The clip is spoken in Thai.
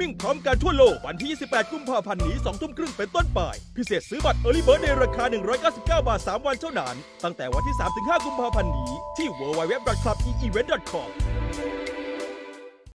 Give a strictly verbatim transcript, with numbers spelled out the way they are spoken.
มิ่งพร้อมกันทั่วโลกวันที่ยี่สิบแปดกุมภาพันธ์นี้สองทุ่มครึ่งเป็นต้นไปพิเศษซื้อบัตร Early Bird ในราคาหนึ่งร้อยเก้าสิบเก้าบาทสามวันเท่านั้นตั้งแต่วันที่สามถึงห้ากุมภาพันธ์นี้ที่ ดับเบิลยู ดับเบิลยู ดับเบิลยู ดอท คลับ อี อีเวนต์ ดอท คอม